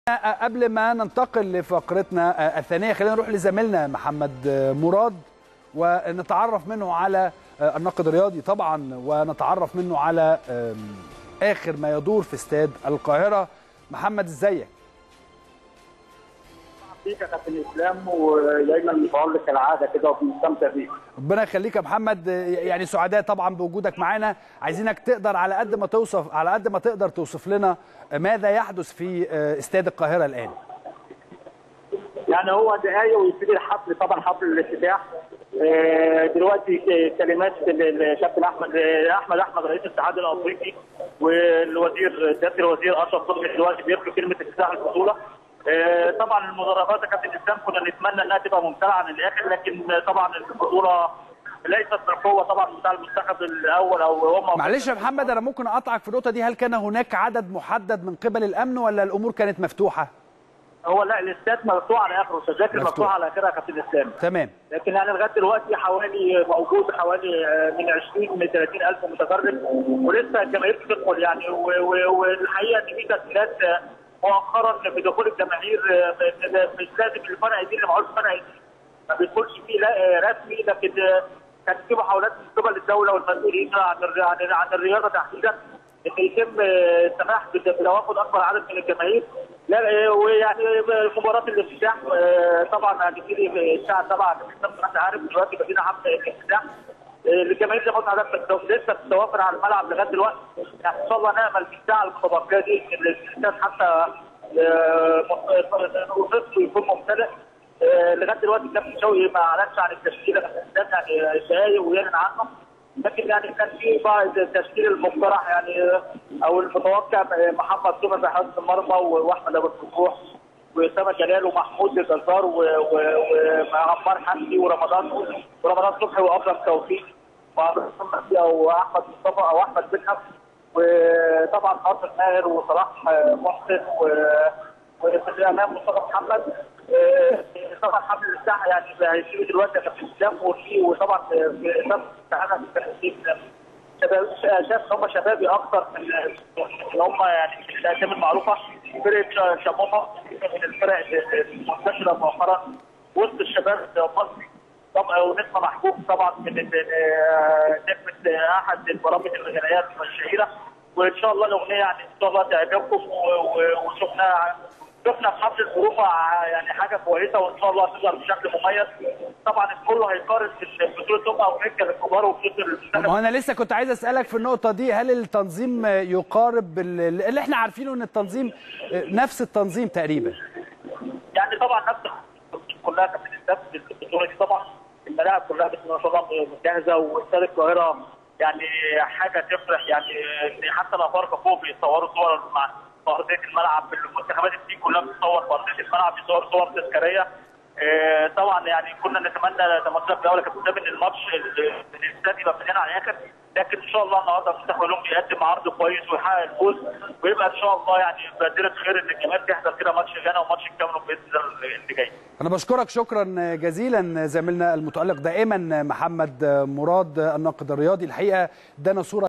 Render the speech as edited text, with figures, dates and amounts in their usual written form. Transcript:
قبل ما ننتقل لفقرتنا الثانية خلينا نروح لزميلنا محمد مراد ونتعرف منه على الناقد الرياضي طبعا، ونتعرف منه على آخر ما يدور في استاد القاهرة. محمد ازيك؟ فيك يا كابتن اسلام، ودايما متألق كالعاده كده وبنستمتع بيك. ربنا يخليك يا محمد، يعني سعداء طبعا بوجودك معانا. عايزينك تقدر على قد ما تقدر توصف لنا ماذا يحدث في استاد القاهرة الآن. يعني هو دقايق ويبتدي الحفل، طبعا حفل الافتتاح. دلوقتي كلمات الكابتن احمد رئيس الاتحاد الافريقي والوزير سياده الوزير اشرف صبحي دلوقتي بيرفع كلمه افتتاح البطوله. طبعا المدرجات يا كابتن اسلام كنا نتمنى انها تبقى ممتعه عن الاخر، لكن طبعا البطوله ليست بالقوه طبعا بتاع المنتخب الاول او هم. معلش يا محمد، انا ممكن اقطعك في النقطه دي. هل كان هناك عدد محدد من قبل الامن ولا الامور كانت مفتوحه؟ هو لا، الاستاد مفتوح على اخره، التذاكر مفتوحه على اخرها يا كابتن اسلام. تمام. لكن يعني لغايه دلوقتي موجود حوالي من 20 من 30 الف متفرج، ولسه الجماهير بتدخل يعني. والحقيقه ان في تسهيلات مؤخرا في دخول الجماهير، مش لازم الفرق يدير اللي معهوش فرق يدير، ما بيدخلش فيه رسمي، لكن كانت في محاولات من قبل الدوله والمسؤولين عن الرياضه تحديدا ان يتم السماح بتوافد اكبر عدد من الجماهير. لا ويعني مباراه الافتتاح طبعا هتبتدي الساعه 7 انت عارف دلوقتي بدينا حفل الافتتاح. الجماهير زي ما قلت لحضرتك لسه بتتوافر على الملعب لغايه دلوقتي، يعني ان شاء الله نامل في الساعه المتبقيه دي ان الاستاد حتى نصفه يكون ممتلئ. لغايه دلوقتي الكابتن شوقي ما اعلنش عن التشكيله الاستاد يعني دقايق ويعلن عنه، لكن يعني كان في بعض التشكيل المقترح يعني او المتوقع محمد صبحي في حراسه المرمى واحمد ابو الفتوح واسامه جلال ومحمود الجزار وعمار حمدي ورمضان صبحي واكرم توفيق او احمد مصطفى او احمد مدحت، وطبعا حافظ ماهر وصلاح محسن وفي الامام مصطفى محمد. طبعا حفل الافتتاح يعني هيجي دلوقتي في الاسلام وطبعا في اساس شاف هم شبابي اكثر من هم يعني الاسامي المعروفه. فرقه شمومه من الفرق المنتشره مؤخرا وسط الشباب المصري طبعا، ونسمه محبوب طبعا من نجمه احد البرامج الغنائيه الشهيره. وان شاء الله الاغنيه يعني ان شاء الله تعجبكم، شفنا في حفل الظروفه يعني حاجه كويسه وان شاء الله تظهر بشكل مميز. طبعا الكل هيقارن في بطوله افريقيا للكبار وبطوله المنتخب. ما انا لسه كنت عايز اسالك في النقطه دي، هل التنظيم يقارب اللي احنا عارفينه ان التنظيم نفس التنظيم تقريبا؟ يعني طبعا نفس كلها كانت البطوله دي طبعا الملاعب كلها بسم الله ما شاء الله جاهزه، واستاد القاهره يعني حاجه تفرح يعني. حتى الافارقه فوق بيصوروا صور مع ارضيه الملعب، المنتخبات دي كلها بتصور في ارضيه الملعب، بيصوروا صور تذكاريه. طبعا يعني كنا نتمنى تمثيل الدوله كانت قدام ان الماتش الاستاد يبقى مليان على الاخر، لكن ان شاء الله النهارده المنتخب الأولمبي يقدم عرض كويس ويحقق الفوز، ويبقى ان شاء الله يعني بادره خير ان الجماهير تحضر كده ماتش غانا وماتش الكاميرون باذن الله اللي جاي. انا بشكرك شكرا جزيلا زميلنا المتالق دائما محمد مراد الناقد الرياضي. الحقيقه ادانا صوره